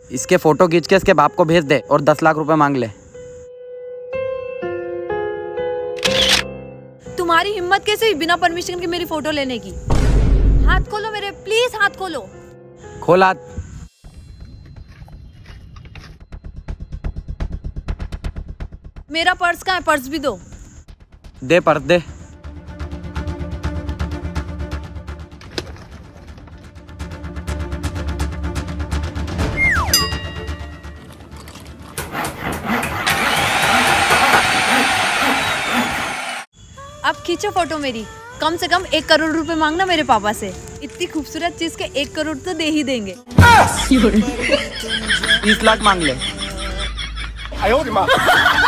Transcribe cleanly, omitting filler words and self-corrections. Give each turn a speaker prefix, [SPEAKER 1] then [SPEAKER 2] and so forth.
[SPEAKER 1] इसके फोटो खींच के इसके बाप को भेज दे और 10 लाख रुपए मांग ले।
[SPEAKER 2] तुम्हारी हिम्मत कैसे हुई बिना परमिशन के मेरी फोटो लेने की? हाथ खोलो मेरे, प्लीज हाथ खोलो।
[SPEAKER 1] खोल हाथ।
[SPEAKER 2] मेरा पर्स कहाँ है? पर्स भी दो।
[SPEAKER 1] दे पर्स दे।
[SPEAKER 2] अब खींचो फोटो मेरी। कम से कम 1 करोड़ रुपए मांगना मेरे पापा से। इतनी खूबसूरत चीज के 1 करोड़ तो दे ही देंगे।
[SPEAKER 1] 30 लाख मांग ले।